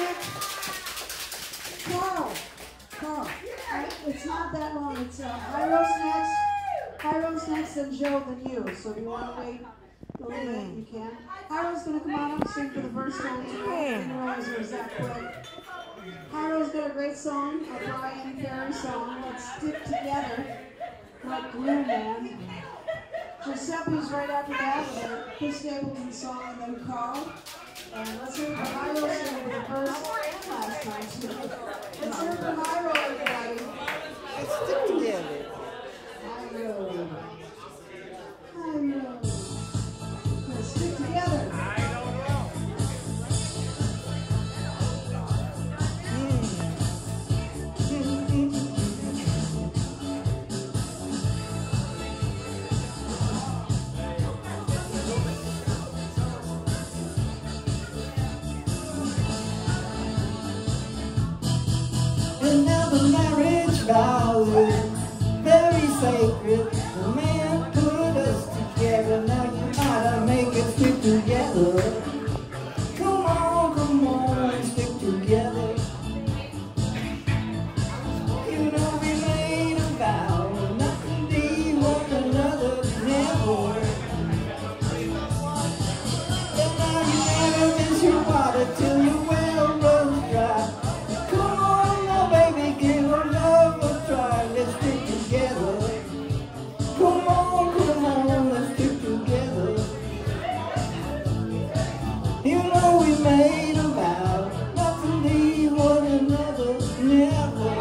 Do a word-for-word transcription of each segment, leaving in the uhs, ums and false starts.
Carl, Carl, it's not that long. It's uh, Jairo's next, Jairo's next, then Joe, then you. So if you want to wait a little bit, you can. Jairo's going to come on up and sing for the first time tonight. I didn't realize it was that quick. Jairo's got a great song, a Bryan Ferry song, Let's Stick Together, like Glue Man. Giuseppe's right after that with a Chris Stapleton song and then Carl. And let's hear from Jairo sing for the first and last time too. Let's hear from Jairo, everybody. Let's stick together. Jairo. Jairo. Let's stick together. Another marriage vow is very sacred. The man put us together. Now you gotta make it stick together. Come on, come on, stick together. You know we made a vow not to leave one another never. And now you never miss your water till your well runs dry. Give our love a try, let's stick together. Come on, come on, let's stick together. You know we made a vow not to leave one another, never.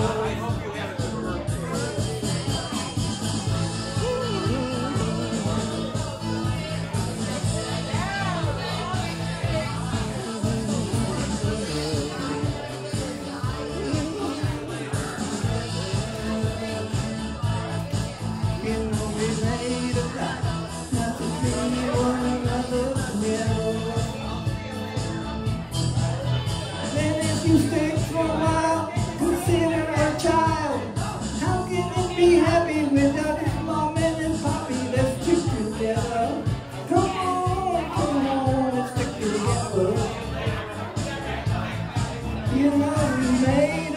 You stick for a while, consider a child. How can it be happy without its mom and its poppy? Let's stick together. Come on, come on, let's stick together. You know we made